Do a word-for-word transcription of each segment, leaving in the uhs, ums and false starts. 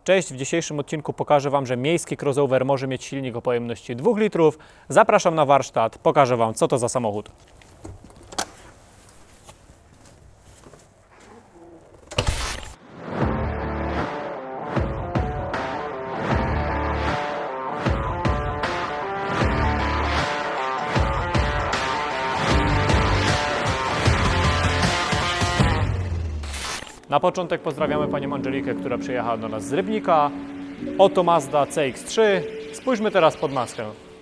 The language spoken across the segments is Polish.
Cześć, w dzisiejszym odcinku pokażę Wam, że miejski crossover może mieć silnik o pojemności dwóch litrów. Zapraszam na warsztat, pokażę Wam, co to za samochód. Na początek pozdrawiamy Panią Angelikę, która przyjechała do nas z Rybnika. Oto Mazda C X trzy. Spójrzmy teraz pod maskę.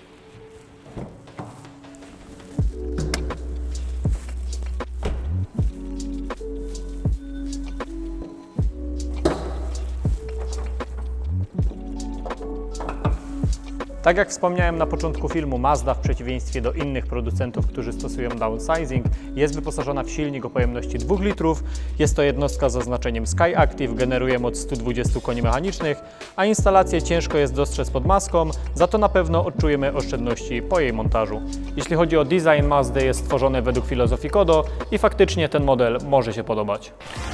Tak jak wspomniałem na początku filmu, Mazda w przeciwieństwie do innych producentów, którzy stosują downsizing, jest wyposażona w silnik o pojemności dwóch litrów. Jest to jednostka z oznaczeniem Sky Active, generuje moc stu dwudziestu koni mechanicznych, a instalację ciężko jest dostrzec pod maską, za to na pewno odczujemy oszczędności po jej montażu. Jeśli chodzi o design Mazdy, jest stworzony według filozofii Kodo i faktycznie ten model może się podobać.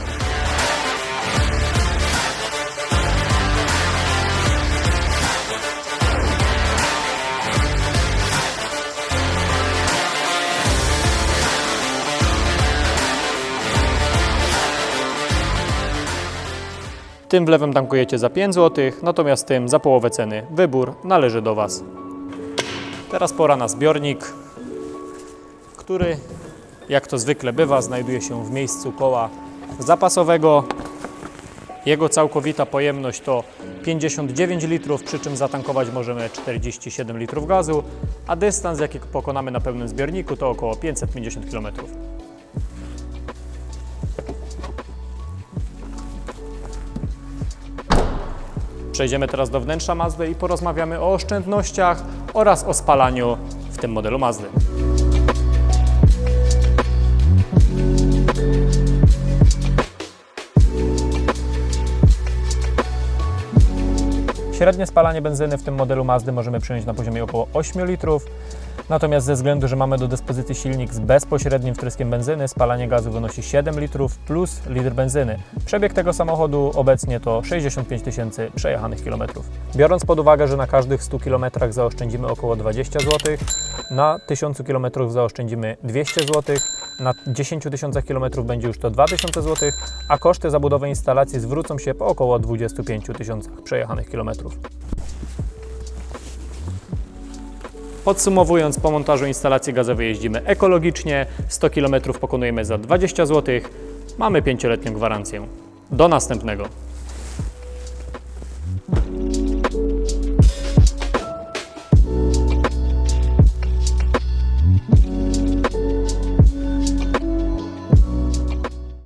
Tym wlewem tankujecie za pięć złotych, natomiast tym za połowę ceny. Wybór należy do Was. Teraz pora na zbiornik, który, jak to zwykle bywa, znajduje się w miejscu koła zapasowego. Jego całkowita pojemność to pięćdziesiąt dziewięć litrów, przy czym zatankować możemy czterdzieści siedem litrów gazu, a dystans, jaki pokonamy na pełnym zbiorniku, to około pięćset pięćdziesiąt kilometrów. Przejdziemy teraz do wnętrza Mazdy i porozmawiamy o oszczędnościach oraz o spalaniu w tym modelu Mazdy. Średnie spalanie benzyny w tym modelu Mazdy możemy przyjąć na poziomie około ośmiu litrów. Natomiast ze względu, że mamy do dyspozycji silnik z bezpośrednim wtryskiem benzyny, spalanie gazu wynosi siedem litrów plus litr benzyny. Przebieg tego samochodu obecnie to sześćdziesiąt pięć tysięcy przejechanych kilometrów. Biorąc pod uwagę, że na każdych stu kilometrach zaoszczędzimy około dwadzieścia złotych, na tysiącu kilometrów zaoszczędzimy dwieście złotych, na dziesięciu tysiącach kilometrów będzie już to dwa tysiące złotych, a koszty za budowę instalacji zwrócą się po około dwudziestu pięciu tysiącach przejechanych kilometrów. Podsumowując, po montażu instalacji gazowej jeździmy ekologicznie, sto kilometrów pokonujemy za dwadzieścia złotych, mamy pięcioletnią gwarancję. Do następnego!